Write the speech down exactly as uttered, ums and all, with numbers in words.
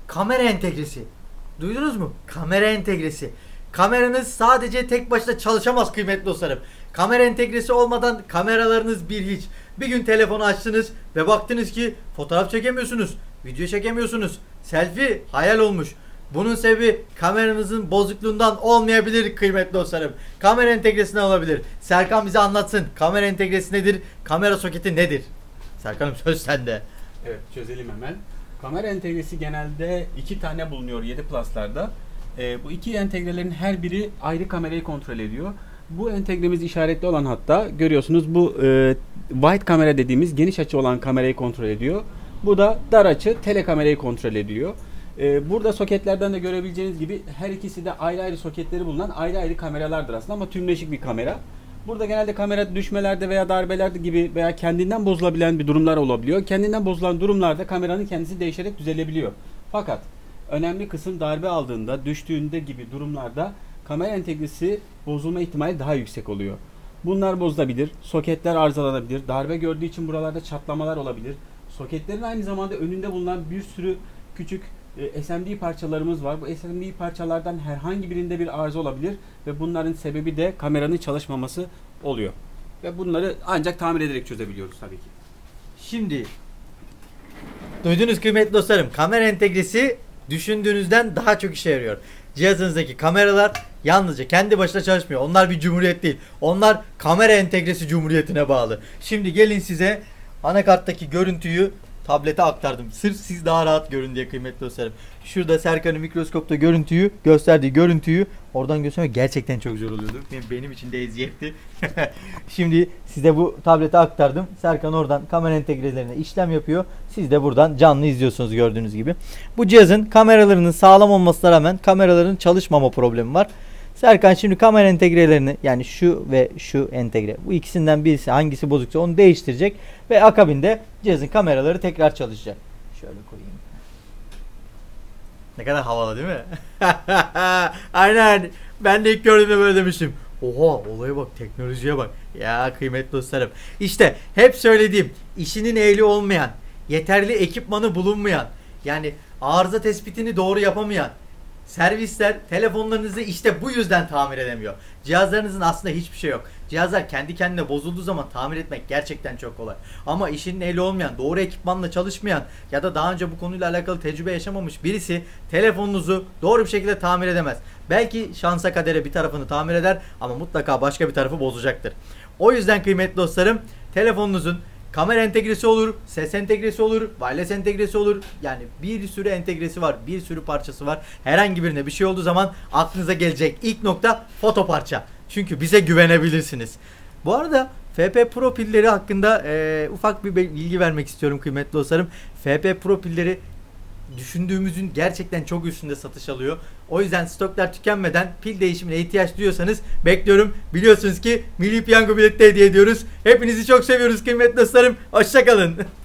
Kamera entegresi. Duydunuz mu? Kamera entegresi. Kameranız sadece tek başına çalışamaz kıymetli dostlarım. Kamera entegresi olmadan kameralarınız bir hiç. Bir gün telefonu açtınız ve baktınız ki fotoğraf çekemiyorsunuz, video çekemiyorsunuz. Selfie hayal olmuş. Bunun sebebi kameranızın bozukluğundan olmayabilir kıymetli dostlarım. Kamera entegresi olabilir. Serkan bize anlatsın. Kamera entegresi nedir? Kamera soketi nedir? Serkan'ım söz sende. Evet, çözelim hemen. Kamera entegresi genelde iki tane bulunuyor yedi Plus'larda. Ee, bu iki entegrelerin her biri ayrı kamerayı kontrol ediyor. Bu entegremiz işaretli olan, hatta görüyorsunuz, bu e, wide kamera dediğimiz geniş açı olan kamerayı kontrol ediyor. Bu da dar açı telekamerayı kontrol ediyor. E, burada soketlerden de görebileceğiniz gibi her ikisi de ayrı ayrı soketleri bulunan ayrı ayrı kameralardır aslında, ama tümleşik bir kamera. Burada genelde kamera düşmelerde veya darbelerde gibi veya kendinden bozulabilen bir durumlar olabiliyor. Kendinden bozulan durumlarda kameranın kendisi değişerek düzelebiliyor. Fakat önemli kısım darbe aldığında, düştüğünde gibi durumlarda kamera entegresi bozulma ihtimali daha yüksek oluyor. Bunlar bozulabilir, soketler arızalanabilir, darbe gördüğü için buralarda çatlamalar olabilir. Soketlerin aynı zamanda önünde bulunan bir sürü küçük e, S M D parçalarımız var. Bu S M D parçalardan herhangi birinde bir arıza olabilir ve bunların sebebi de kameranın çalışmaması oluyor. Ve bunları ancak tamir ederek çözebiliyoruz tabii ki. Şimdi duydunuz kıymetli dostlarım, kamera entegresi düşündüğünüzden daha çok işe yarıyor. Cihazınızdaki kameralar yalnızca kendi başına çalışmıyor. Onlar bir cumhuriyet değil. Onlar kamera entegresi cumhuriyetine bağlı. Şimdi gelin size anakarttaki görüntüyü tablete aktardım. Sırf siz daha rahat görün diye kıymetli dostlarım. Şurada Serkan'ın mikroskopta görüntüyü gösterdiği görüntüyü oradan göstermek gerçekten çok zor oluyordu. Benim, benim için de eziyetti. Şimdi size bu tablete aktardım. Serkan oradan kamera entegrelerine işlem yapıyor. Siz de buradan canlı izliyorsunuz gördüğünüz gibi. Bu cihazın kameralarının sağlam olmasına rağmen kameraların çalışmama problemi var. Serkan şimdi kamera entegrelerini, yani şu ve şu entegre, bu ikisinden birisi hangisi bozuksa onu değiştirecek ve akabinde cihazın kameraları tekrar çalışacak. Şöyle koyayım. Ne kadar havalı değil mi? Aynen. Ben de ilk gördüğümde böyle demiştim. Oha, olaya bak, teknolojiye bak. Ya kıymetli dostlarım. İşte hep söylediğim, işinin ehli olmayan, yeterli ekipmanı bulunmayan, yani arıza tespitini doğru yapamayan servisler telefonlarınızı işte bu yüzden tamir edemiyor. Cihazlarınızın aslında hiçbir şey yok. Cihazlar kendi kendine bozulduğu zaman tamir etmek gerçekten çok kolay. Ama işinin ehli olmayan, doğru ekipmanla çalışmayan ya da daha önce bu konuyla alakalı tecrübe yaşamamış birisi telefonunuzu doğru bir şekilde tamir edemez. Belki şansa kadere bir tarafını tamir eder ama mutlaka başka bir tarafı bozacaktır. O yüzden kıymetli dostlarım, telefonunuzun kamera entegresi olur, ses entegresi olur, wireless entegresi olur. Yani bir sürü entegresi var, bir sürü parçası var. Herhangi birine bir şey olduğu zaman aklınıza gelecek ilk nokta foto parça. Çünkü bize güvenebilirsiniz. Bu arada F P Pro pilleri hakkında e, ufak bir bilgi vermek istiyorum kıymetli dostlarım. F P Pro pilleri düşündüğümüzün gerçekten çok üstünde satış alıyor. O yüzden stoklar tükenmeden pil değişimine ihtiyaç duyuyorsanız bekliyorum. Biliyorsunuz ki Milli Piyango bileti hediye ediyoruz. Hepinizi çok seviyoruz kıymetli dostlarım. Hoşça kalın.